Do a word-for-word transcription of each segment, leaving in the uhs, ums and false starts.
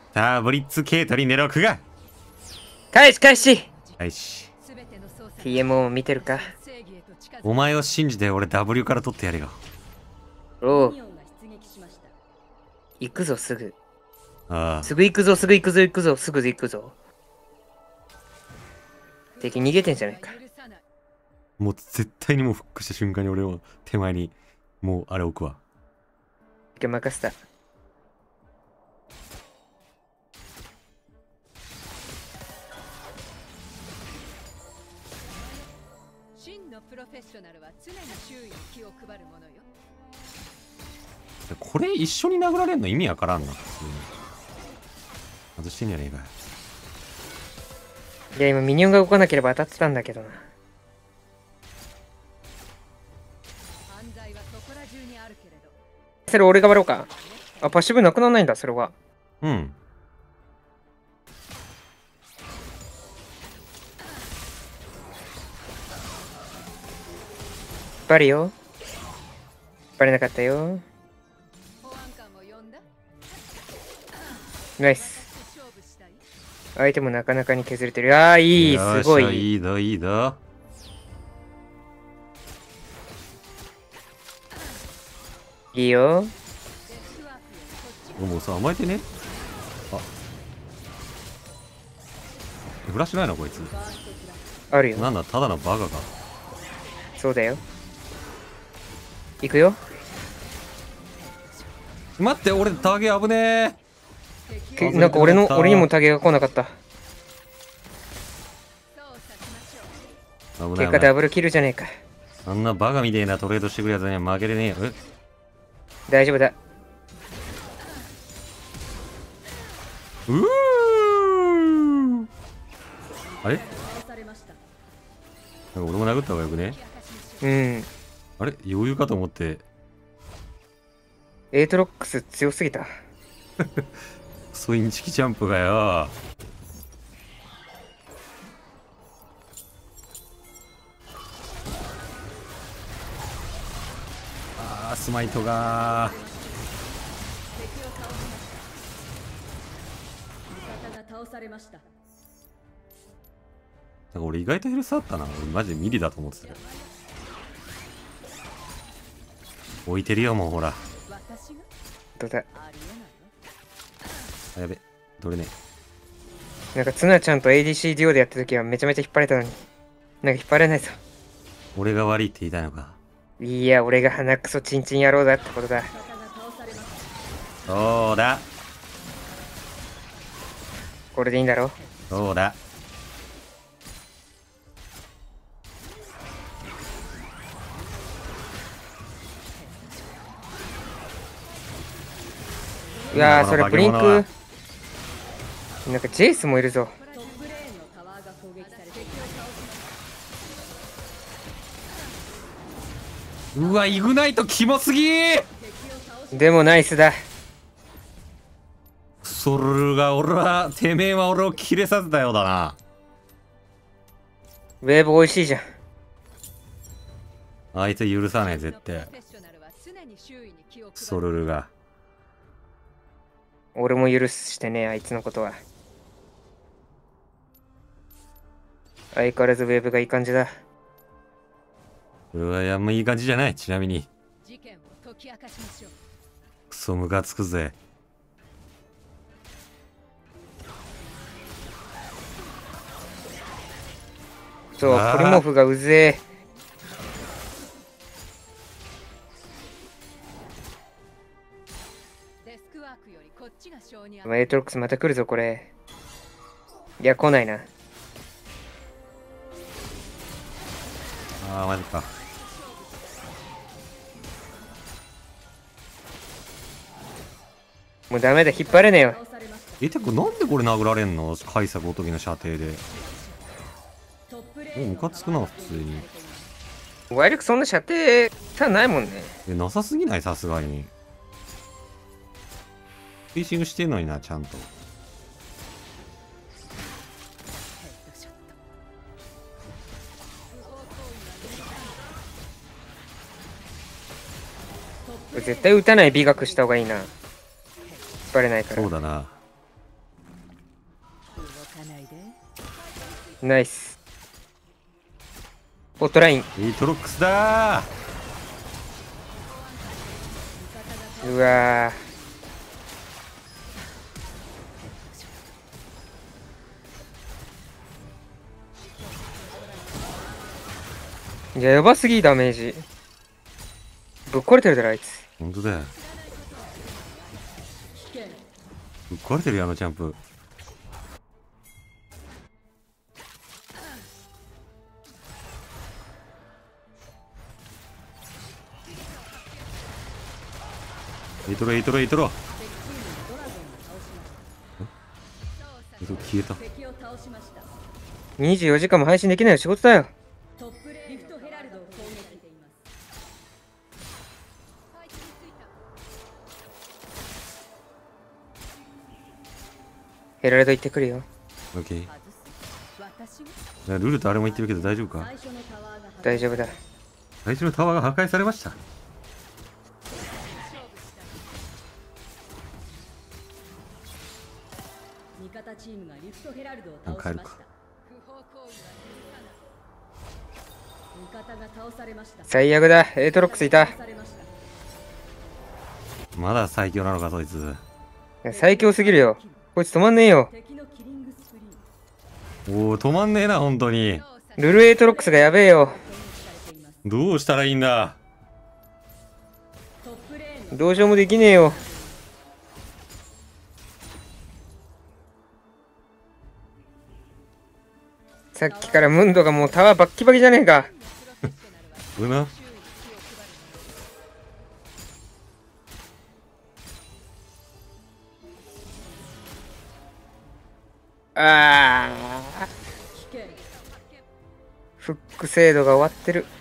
さあブリッツケートリンでろくが返し返し。 はいし。 ティーエムオー 見てるか。 お前を信じて俺 ダブリュー から取ってやるよ。 おう。行くぞすぐ。 ああ。 すぐ行くぞすぐ行くぞ行くぞすぐ行くぞ。敵逃げてんじゃないか。 もう絶対にもうフックした瞬間に俺を手前にもうあれ置くわ。 今日任せた。 真のプロフェッショナルは常に周囲に気を配るものよ。 これ一緒に殴られんの意味わからんな。普通に外してんじゃねえかよ。 いや今ミニオンが動かなければ当たってたんだけどな。 犯罪はそこら中にあるけれど。 それ俺が割ろうか。あ、パッシブなくならないんだそれは。 うん。 バリよ。バレなかったよ。ナイス。相手もなかなかに削れてる。ああ、いい、すごい。 いいぞ、いいぞ。 いいよ。 もうさ、甘えてね。あ。フラッシュないのこいつ。 あるよ。 なんだ、ただのバカか。 そうだよ。行くよ。 待って、俺タゲ危ねえ。なんか俺の、俺にもタゲが来なかった。結果ダブルキルじゃねえか。 あんなバカみてえなトレードしてくるやつには負けれねえよ。え大丈夫だ。 うーあれなんか俺も殴った方がよくね。 うん。 あれ余裕かと思って。 エイトロックス強すぎた。 ソインチキジャンプがよ。あースマイトがなんか俺意外とヘルスあったな。俺マジでミリだと思ってたけど。置いてるよもうほら。 どうだ。 あやべどれね。 なんかツナちゃんと エーディーシー デュオでやった時はめちゃめちゃ引っ張れたのに、なんか引っ張れないぞ。 俺が悪いって言いたいのか。 いや俺が鼻くそチンチン野郎だってことだ。 そうだこれでいいんだろ。 そうだ。 いやーそれブリンクなんかジェイスもいるぞ。 うわイグナイトキモすぎー。 でもナイスだ。 それが俺はてめえは俺をキレさせたようだな。 ウェーブ美味しいじゃん。 あいつ許さねえ絶対。ソルルが。 俺も許してねあいつのことは。相変わらずウェーブがいい感じだ。 うわいやもういい感じじゃない。ちなみにクソムカつくぜ。 そうポリモーフがうぜえ。エイトロックスまた来るぞこれ。いや来ないな。 あーマジか。 もうダメだ引っ張れねえよ。 えてかなんでこれ殴られんの。カイサごときの射程でもうムカつくな普通に。 ワイルクそんな射程さないもんね。 えなさすぎない。さすがにフィーシングしてんのになちゃんと。 絶対打たない美学した方がいいな。引っ張れないから。 そうだな。 ナイス。ホットライン。 エイトロックスだうわー。いや、やばすぎダメージ。ぶっ壊れてるだろあいつ。 ー。ほんとだよ。ぶっ壊れてるよあのジャンプ。エイトロエイトロエイトロ。エイトロ消えた。 にじゅうよじかんも配信できないの仕事だよ。ヘラルド行ってくるよ。 オッケー。ルルとあれも言ってるけど大丈夫か？ 大丈夫だ。 最初のタワーが破壊されました。 味方チームがリフトヘラルドをもう帰るか。 倒しました。味方が倒されました。 最悪だ。エイトロックスいた。 まだ最強なのかそいつ。 いや最強すぎるよ。こいつ止まんねえよ。 おお止まんねえな本当に。 ルルエイトロックスがやべえよ。 どうしたらいいんだ。 どうしようもできねえよ。さっきからムンドがもうタワーバッキバキじゃねえか。 うな。 ああ。フック精度が終わってる。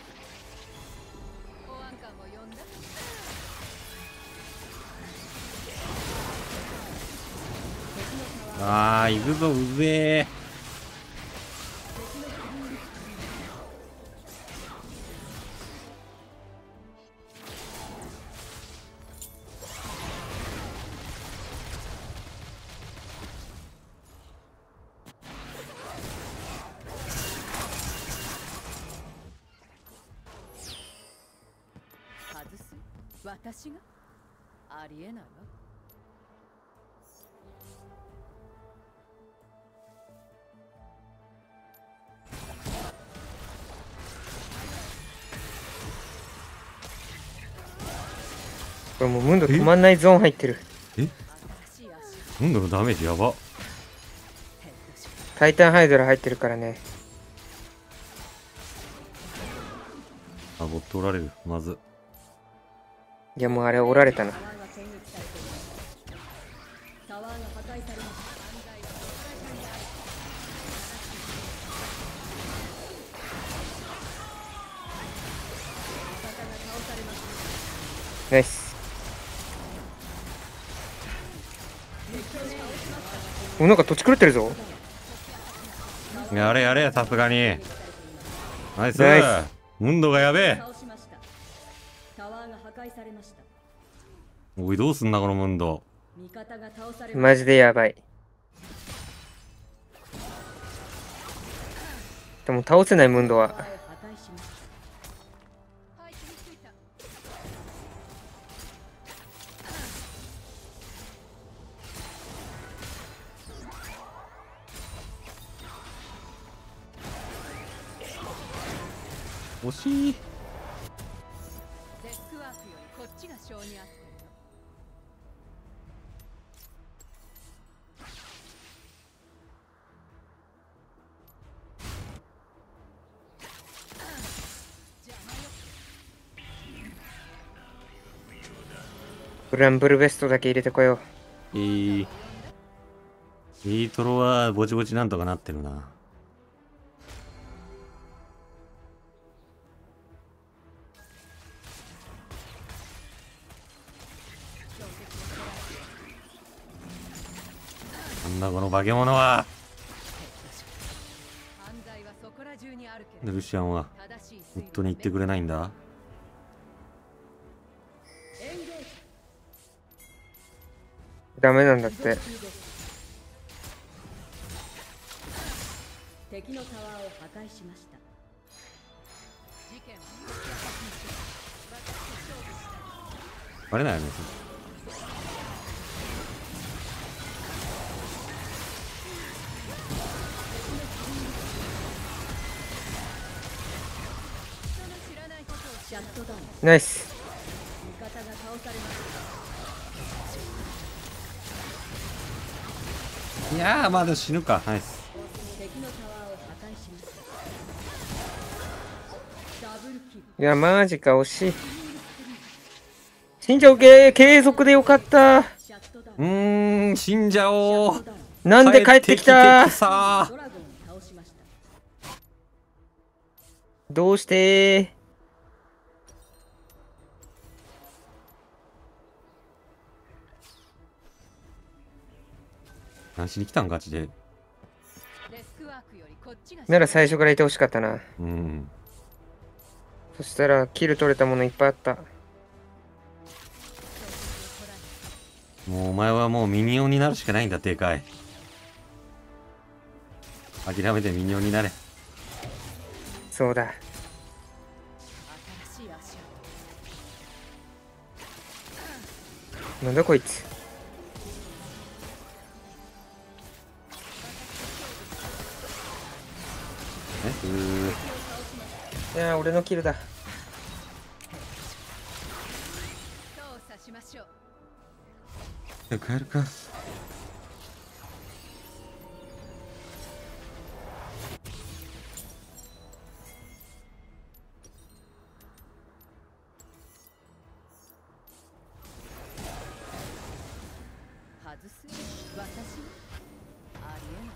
ああ行くぞうぜえ。 私がありえないわ。 これもうムンド止まんないゾーン入ってる。 えムンドのダメージやば。 タイタンハイドラ入ってるからね。 あボットおられるまず。 いやもうあれおられたな。ナイス。おなんか土地狂ってるぞ。 やれやれさすがに。ナイス。 ナイスムンドがやべえ。おいどうすんなこのムンド。 マジでやばい。でも倒せないムンドは惜しい。 デスクワークよりこっちが性に合ってるの。 ブランブルベストだけ入れてこよえー、イートロはぼちぼちなんとかなってるな。なんだこの化け物は。 犯罪はそこら中にあるけでどルシアンは本当に言ってくれないんだ。 う。ダメなんだって。 敵のタワーを破壊しました。 事件を解き明かしましょう。私と勝負したい。 バレないよね。 人の知らないことをシャットダウン。 ナイス。 味方が倒されました。 いやーまあでも死ぬか。ナイス。 敵のタワーを破壊しました。ダブルキル。 いや、マジか、惜しい。死んじゃうけ、継続でよかった。 シャットダウうン。 ーん死んじゃおう。 なんで帰ってきた。 さドラゴンを倒しました。 どうして何しに来たんガチで。 デスクワークよりこっちがなら最初からいてほしかったな。 うんそしたら、キル取れたものいっぱいあった。 もうお前はもうミニオンになるしかないんだ。でかい。諦めてミニオンになれ。 そうだ。 新しい足跡。 なんだこいつ。 えうーいやー、俺のキルだ。 操作しましょう。 帰るか。 外す私ありえない。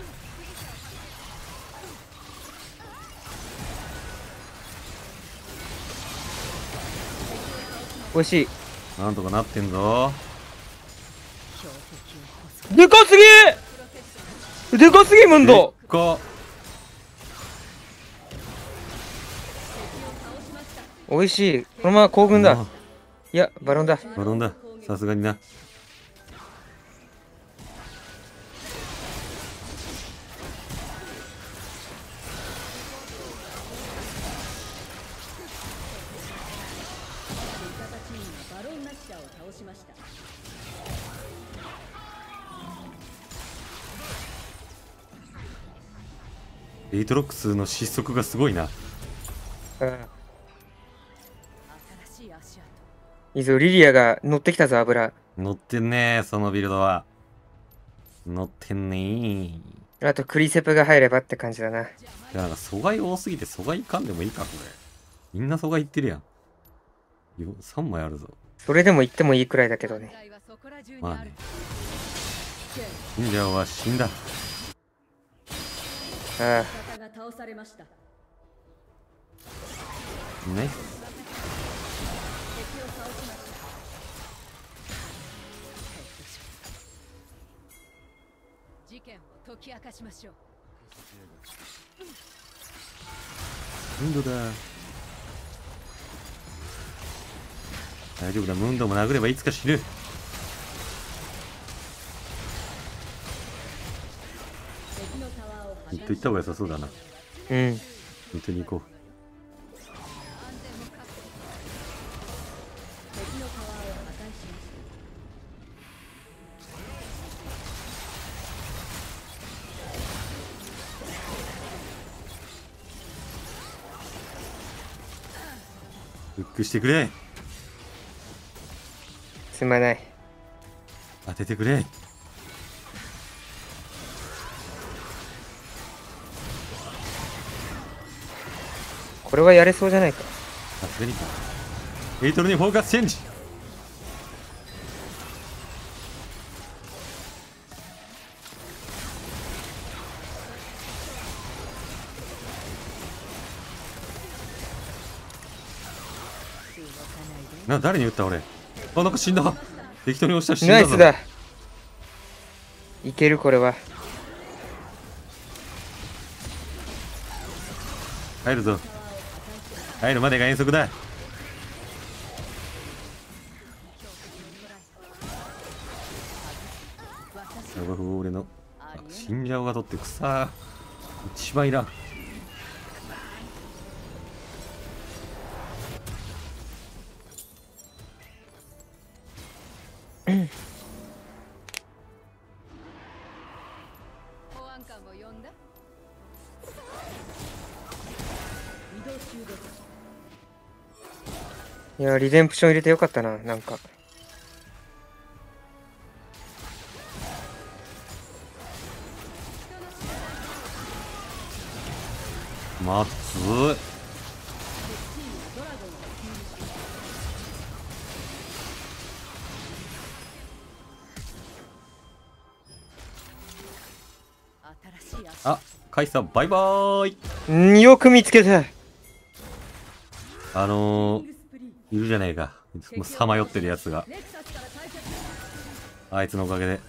惜しなんとかなってんぞ。 標的をこそい。でかすぎでかすぎムンド。 でっか。 美味しい。このまま行軍だ。 あいや、バロンだ。 バロンだ。さすがにな。 味方チームがバロンナッシャーを倒しました。 エイトロックスの失速がすごいな。 ああ、 新しい足跡。 いいぞ、リリアが乗ってきたぞ、油。 乗ってんねそのビルドは。乗ってんねあと、クリセプが入ればって感じだな。 いやなんか阻害多すぎて阻害いかんでもいいかこれ。みんな阻害いってるやん。よさんまいあるぞ。 それでも言ってもいいくらいだけどね。 問題はそこら中にあるまあね。忍者は死んだ。 ああ、 味方が倒されました。 ね。 敵を倒しました。 事件を解き明かしましょう。 ムンドだ。大丈夫だ。ムンドも殴ればいつか死ぬ。 敵のタワーを破壊ずっと行った方が良さそうだな。 うん。 本当に行こ安全も確保。 敵のタワーを破壊しました。 う。フックしてくれ。 すまない。 当ててくれ。 これはやれそうじゃないか。 さすがにか。エイトルにフォーカスチェンジ。な、誰に撃った俺。あ、なんか死んだ。適当に押したら死んだぞ。 ナイスだ。いける、これは。 入るぞ。入るまでが遠足だ。やばい俺のあ死んじゃうが取ってくさ一番いらん。 保安官を呼んだ。 移動中です。 いや、リデンプション入れてよかったな、なんか。 まずい。 チームドラゴンを新しい足。 あ、カイさんバイバーイ。 んー、よく見つけた。 あのキングスプリーー、いるじゃねえか。もうさまよってるやつが。 ネクサスから退却。 あいつのおかげで。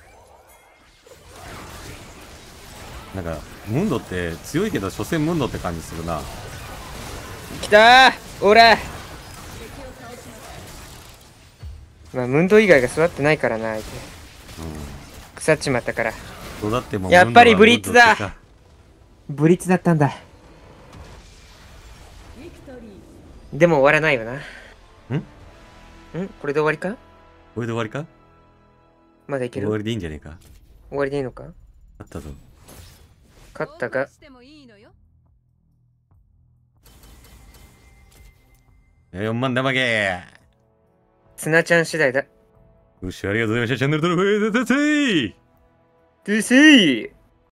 なんか、ムンドって強いけど、所詮ムンドって感じするな。 来たー、おら。 敵を倒しましまあ、ムンド以外が育ってないからな、相手。 うん。 腐っちまったから。 そうだってもうやっぱりブリッツだムンドはムンドってか。 ブリッツだったんだ。 た。ビクトリー。 でも終わらないよな。 んんこれで終わりか？ これで終わりか？ まだいける？ 終わりでいいんじゃねえか？ 終わりでいいのか？ あったぞ。 勝ったが。 してもいいのよ。 よんまんだまげツナちゃん次第だ。 よし、ありがとうございました。チャンネル登録、えー、だってトゥーシー